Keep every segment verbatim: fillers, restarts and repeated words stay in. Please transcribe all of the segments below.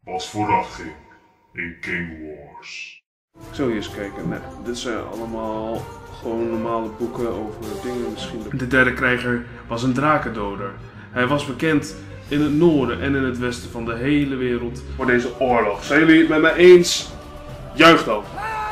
wat vooraf ging in King Wars. Ik zal hier eens kijken. Nee, dit zijn allemaal gewoon normale boeken over dingen misschien. De derde krijger was een drakendoder. Hij was bekend in het noorden en in het westen van de hele wereld voor deze oorlog. Zijn jullie het met mij eens? Juich dan!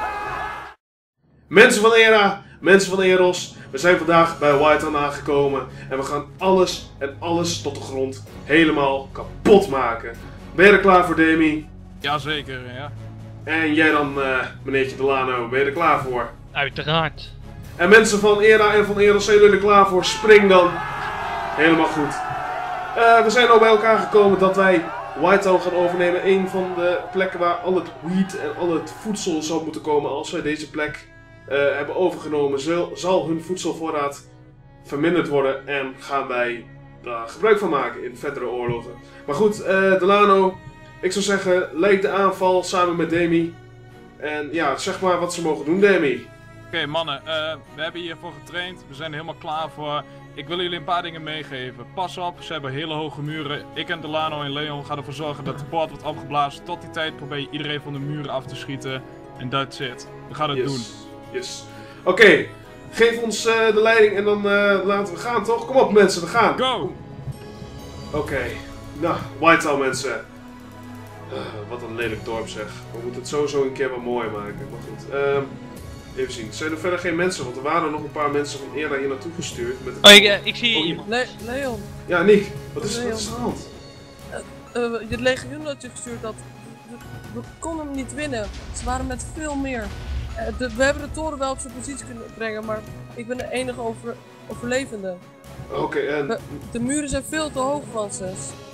Mensen van Era, mensen van Eros, we zijn vandaag bij Whitehall aangekomen en we gaan alles en alles tot de grond helemaal kapot maken. Ben je er klaar voor, Demi? Jazeker, ja. En jij dan, uh, meneertje Delano, ben je er klaar voor? Uiteraard. En mensen van Era en van Eros, zijn jullie er klaar voor? Spring dan! Helemaal goed. Uh, we zijn al bij elkaar gekomen dat wij Whitehall gaan overnemen. Een van de plekken waar al het wheat en al het voedsel zou moeten komen. Als wij deze plek uh, hebben overgenomen, zal, zal hun voedselvoorraad verminderd worden. En gaan wij daar gebruik van maken in verdere oorlogen. Maar goed, uh, Delano, ik zou zeggen, leid de aanval samen met Demi. En ja, zeg maar wat ze mogen doen, Demi. Oké okay, mannen, uh, we hebben hiervoor getraind. We zijn er helemaal klaar voor. Ik wil jullie een paar dingen meegeven. Pas op, ze hebben hele hoge muren. Ik en Delano en Leon gaan ervoor zorgen dat de poort wordt opgeblazen. Tot die tijd probeer je iedereen van de muren af te schieten. En that's it. We gaan het yes. doen. Yes. Oké, okay. Geef ons uh, de leiding en dan uh, laten we gaan, toch? Kom op mensen, we gaan. Go! Oké, okay. Nou, Whitehall mensen. Uh, wat een lelijk dorp zeg. We moeten het sowieso een keer wat mooier maken. Maar goed, uh, even zien. Zijn er verder geen mensen? Want er waren nog een paar mensen van Era hier naartoe gestuurd. Met oh, ik, uh, ik zie hier iemand. Le Leon. Ja, Nick. Wat is, Leon. wat is er aan de hand? Uh, uh, het legioen dat je gestuurd had, we, we konden hem niet winnen. Ze waren met veel meer. Uh, de, we hebben de toren wel op zijn positie kunnen brengen, maar ik ben de enige over, overlevende. Oké, okay, en... We, de muren zijn veel te hoog van ze. Dat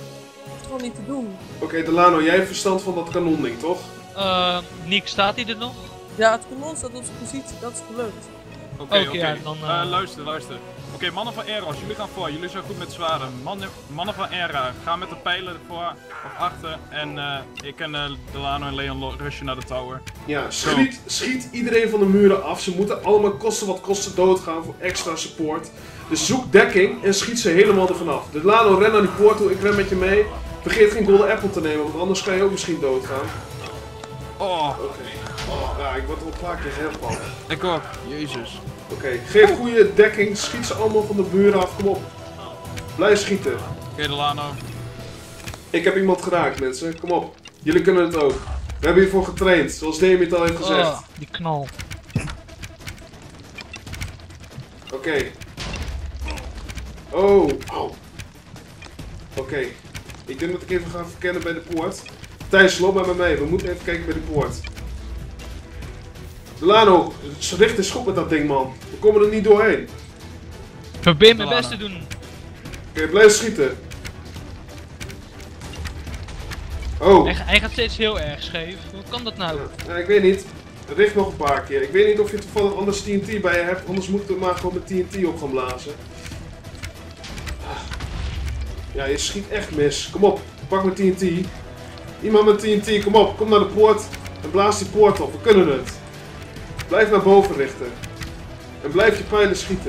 is gewoon niet te doen. Oké, okay, Delano, jij hebt verstand van dat kanonding, toch? Uh, Nick, staat hij er nog? Ja, het kanon staat op zijn positie, dat is gelukt. Oké, okay, oké. Okay, okay. ja, uh... uh, luister, luister. Oké, okay, mannen van Eros, jullie gaan voor. Jullie zijn goed met zwaarden. Mannen, mannen van Era, ga met de pijlen voor of achter. En uh, ik en uh, Delano en Leon rushen naar de tower. Ja, schiet, schiet iedereen van de muren af. Ze moeten allemaal kosten wat kosten doodgaan voor extra support. Dus zoek dekking en schiet ze helemaal ervan af. Delano, ren naar die poort toe, ik ren met je mee. Vergeet geen golden apple te nemen, want anders kan je ook misschien doodgaan. Oh. Oké. Okay. Oh, ja, ik word al een paar keer herpald. Ik ook. Jezus. Oké, okay. Geef goede dekking, schiet ze allemaal van de muren af, kom op. Blijf schieten. Oké, okay, Delano. Ik heb iemand geraakt, mensen. Kom op. Jullie kunnen het ook. We hebben hiervoor getraind, zoals Demi het al heeft gezegd. Oh, die knal. Oké. Okay. Oh. Oh. Oké. Okay. Ik denk dat ik even ga verkennen bij de poort. Thijs, loop maar met mij. We moeten even kijken bij de poort. Delano, richt eens goed met dat ding, man. We komen er niet doorheen. Ik probeer mijn best te doen. Oké, okay, blijf schieten. Oh. Hij, hij gaat steeds heel erg scheef. Hoe kan dat nou? Ja, ja, ik weet niet. Richt nog een paar keer. Ik weet niet of je toevallig anders T N T bij je hebt. Anders moeten we maar gewoon met T N T op gaan blazen. Ja, je schiet echt mis. Kom op, pak met T N T. Iemand met T N T, kom op. Kom naar de poort en blaas die poort op. We kunnen het. Blijf naar boven richten. En blijf je pijlen schieten.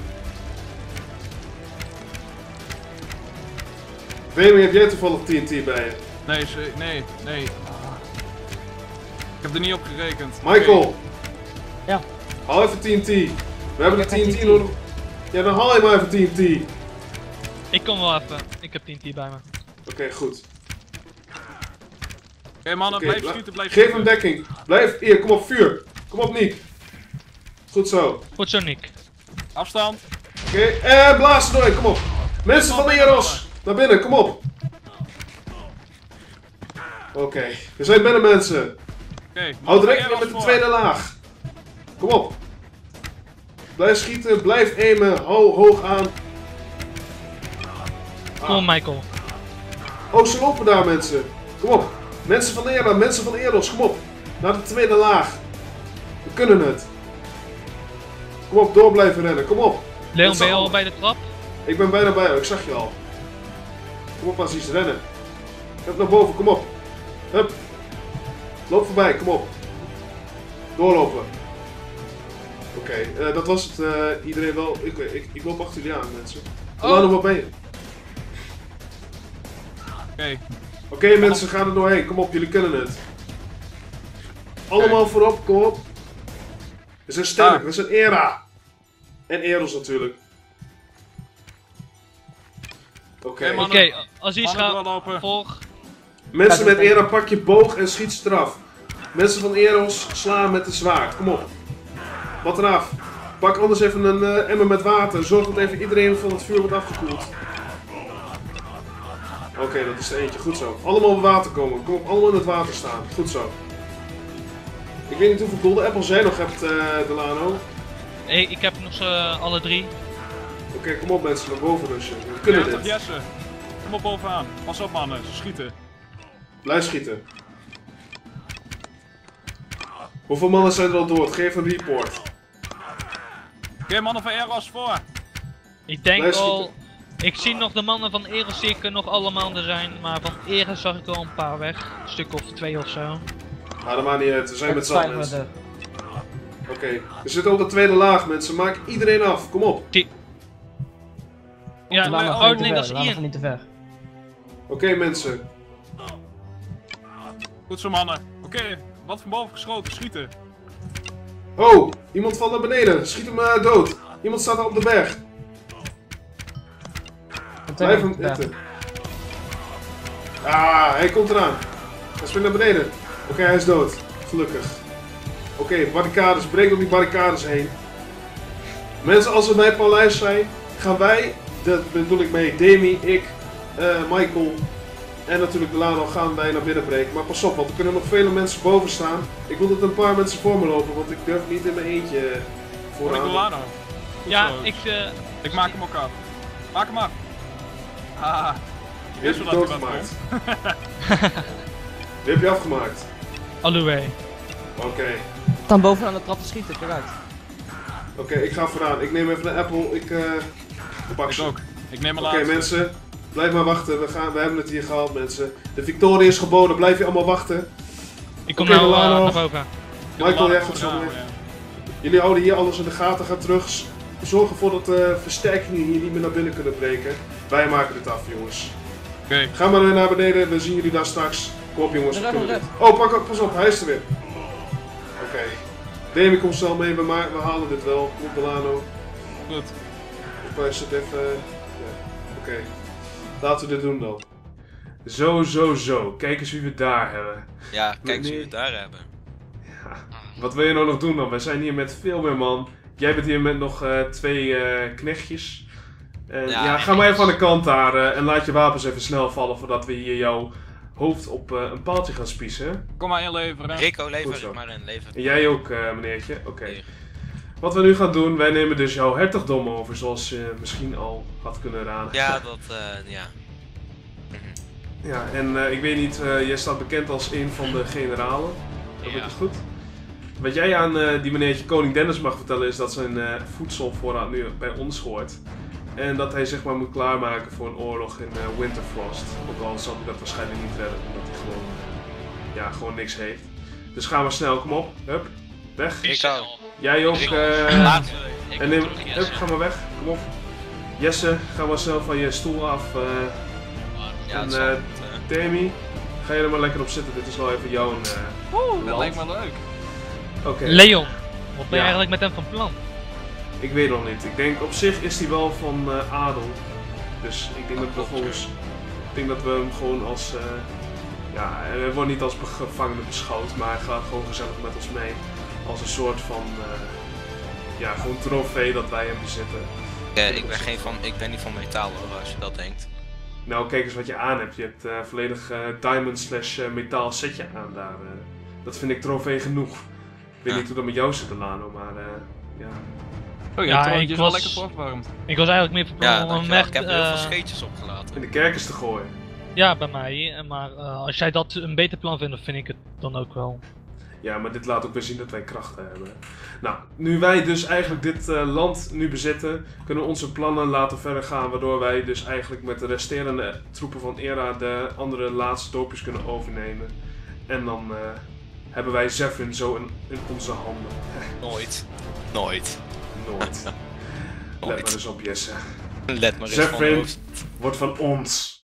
Demi, heb jij toevallig T N T bij je? Nee, nee, nee. Ik heb er niet op gerekend. Michael! Okay. Ja. Haal even T N T. We hebben de T N T nodig. Ja, dan haal je maar even T N T. Ik kom wel even. Ik heb T N T bij me. Oké, okay, goed. Oké okay, mannen, okay, blijf schieten, blijf Geef schieten. hem dekking. Blijf, hier, kom op, vuur. Kom op, Nick. Goed zo. Goed zo, Nick. Afstand. Oké, okay. en blaas er doorheen, kom op. Mensen van de Eros, naar binnen, kom op. Oké, okay. We zijn binnen, mensen. Oké, okay, houd rekening met de tweede laag. Kom op. Blijf schieten, blijf aimen, hou hoog aan. Kom op, Michael. Oh, ze lopen daar, mensen. Kom op. Mensen van Era, mensen van Eros, kom op. Naar de tweede laag. We kunnen het. Kom op, door blijven rennen, kom op. Leon, ben je al bij de trap? Ik ben bijna bij jou, ik zag je al. Kom op, Aziz, rennen. Hup, naar boven, kom op. Hup. Loop voorbij, kom op. Doorlopen. Oké, okay, uh, dat was het. Uh, iedereen wel. Ik, ik, ik loop achter jullie aan, mensen. Delano, oh. wat ben je? Oké. Okay. Oké okay, mensen, ga er doorheen. Kom op, jullie kunnen het. Allemaal okay. voorop, kom op. We zijn sterk, ah. we zijn Era. En Eros natuurlijk. Oké, okay. Oké, okay, als iets gaat, volg. Mensen met Era, pak je boog en schiet straf. Mensen van Eros, slaan met de zwaard. Kom op. Wat eraf. Pak anders even een uh, emmer met water. Zorg dat even iedereen van het vuur wordt afgekoeld. Oké, okay, dat is er eentje. Goed zo. Allemaal op water komen. Kom op, allemaal in het water staan. Goed zo. Ik weet niet hoeveel golden apples jij nog hebt, uh, Delano. Hey, ik heb nog uh, alle drie. Oké, okay, kom op mensen, naar boven rushen. We kunnen ja, dit. Jesse, kom op bovenaan. Pas op mannen, ze schieten. Blijf schieten. Hoeveel mannen zijn er al dood? Geef een report. Oké, okay, mannen van Eros voor. Ik denk al... Ik zie nog de mannen van Eros zie ik nog allemaal er zijn, maar van Eros zag ik al een paar weg. Een stuk of twee of zo. Ah, dat maakt niet uit, we zijn met z'n allen mensen. Oké, okay. We zitten op de tweede laag mensen, maak iedereen af, kom op. Die... Ja, nee, oh nee, dat is Ian. Niet te ver. Oké okay, mensen. Goed zo mannen. Oké, okay. Wat van boven geschoten, schieten. Oh, iemand valt naar beneden, schiet hem uh, dood. Iemand staat er op de berg. Blijf hem zitten. Ah, hij komt eraan. Hij springt naar beneden. Oké, okay, hij is dood. Gelukkig. Oké, okay, barricades. Breek op die barricades heen. Mensen, als we bij het paleis zijn, gaan wij, dat bedoel ik mee, Demi, ik, uh, Michael en natuurlijk Delano, gaan wij naar binnen breken. Maar pas op, want er kunnen nog vele mensen boven staan. Ik wil dat een paar mensen voor me lopen, want ik durf niet in mijn eentje vooraan. Ik Delano. Ja, ik... Uh, ik maak hem ook af. Maak hem af. Ah, wie heb je doodgemaakt? Wie heb je afgemaakt? Alloué. Oké. Okay. Dan bovenaan de trap te schieten, eruit. Oké, okay, ik ga vooraan. Ik neem even een apple. Ik uh, pak ze. Ik ook. Ik neem een Oké okay, mensen, blijf maar wachten. We, gaan, we hebben het hier gehaald mensen. De victorie is geboden, blijf je allemaal wachten. Ik kom okay, nou uh, Delano. naar boven. Michael, jij gaat zo mee. Jullie houden hier alles in de gaten, gaan terug. Zorg ervoor dat de uh, versterkingen hier niet meer naar binnen kunnen breken. Wij maken dit af, jongens. Oké. Okay. Ga maar weer naar beneden, we zien jullie daar straks. Kom op, jongens. Red, red. Oh, pak op, pas op, hij is er weer. Oké. Okay. Demi komt snel mee, we, we halen dit wel. Kom op, Delano. Goed. Ik zit even. Ja. Oké. Okay. Laten we dit doen dan. Zo, zo, zo. Kijk eens wie we daar hebben. Ja, kijk eens wie we daar hebben. Ja. Wat wil je nou nog doen dan? Wij zijn hier met veel meer man. Jij bent hier met nog uh, twee uh, knechtjes. Uh, ja, ja, ga maar even aan de kant daar uh, en laat je wapens even snel vallen voordat we hier jouw hoofd op uh, een paaltje gaan spiezen. Kom maar inleveren. Rico, lever maar in, lever. En jij ook, uh, meneertje. Oké. Okay. Wat we nu gaan doen, wij nemen dus jouw hertogdom over, zoals je misschien al had kunnen raden. Ja, dat, uh, ja. Ja, en uh, ik weet niet, uh, jij staat bekend als een van de generalen. Dat ja. Is goed. Wat jij aan uh, die meneertje Koning Dennis mag vertellen is dat zijn uh, voedselvoorraad nu bij ons hoort. En dat hij zich maar moet klaarmaken voor een oorlog in uh, Winterfrost. Ook al zal hij dat waarschijnlijk niet redden, omdat hij gewoon, uh, ja, gewoon niks heeft. Dus ga maar snel, kom op. Hup, weg. Rico. Jij ook. Uh, en neem, hup, ga maar weg, kom op. Jesse, ga maar snel van je stoel af. Uh, ja, en uh, Demi, ga je er maar lekker op zitten. Dit is wel even jouw uh, Oeh, dat lijkt me leuk. Oké. Okay. Leon, wat ben je ja. eigenlijk met hem van plan? Ik weet nog niet. Ik denk op zich is hij wel van uh, adel. Dus ik denk dat, dat we volgens, ik denk dat we hem gewoon als, uh, ja, hij wordt niet als gevangene beschouwd, maar hij gaat gewoon gezellig met ons mee. Als een soort van, uh, ja, gewoon trofee dat wij hem bezitten. Uh, ik, ben geen van, ik ben niet van metaal hoor, als je dat denkt. Nou, kijk eens wat je aan hebt. Je hebt uh, volledig uh, diamond slash uh, metaal setje aan daar. Uh, dat vind ik trofee genoeg. Ik weet ja. niet hoe dat met jou zit, Delano, maar uh, ja. Oh ja, ja ik was wel lekker voorgewarmd. Ik was eigenlijk meer van plan ja, om hem ik heb er heel uh, veel scheetjes opgelaten. In de kerkers te gooien. Ja, bij mij. Maar uh, als jij dat een beter plan vindt, vind ik het dan ook wel. Ja, maar dit laat ook weer zien dat wij krachten hebben. Nou, nu wij dus eigenlijk dit uh, land nu bezitten, kunnen we onze plannen laten verder gaan, waardoor wij dus eigenlijk met de resterende troepen van Era de andere laatste dorpjes kunnen overnemen. En dan uh, hebben wij Zevran zo in, in onze handen. Nooit. Nooit. Nooit. Let maar eens op, Jesse. Let maar eens Zevran wordt van ons.